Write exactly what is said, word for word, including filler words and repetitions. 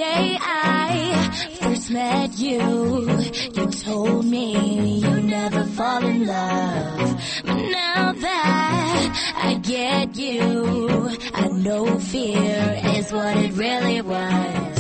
day I first met you, you told me you never fall in love. But now that I get you, I know fear is what it really was.